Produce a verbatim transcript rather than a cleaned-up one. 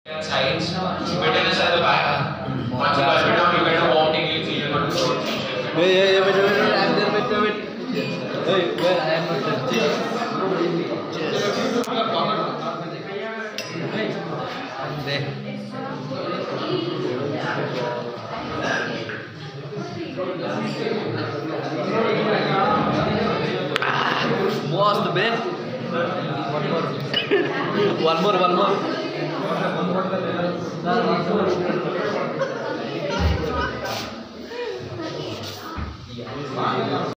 Sides, bitterness at the back. Once you wipe it down, you get a vomiting, you feel you're going to throat infection. Wait, wait, wait, wait, wait, I'm there, wait, wait. Wait, wait, I am not touching. I'm there. Most best. One more, one more. One more.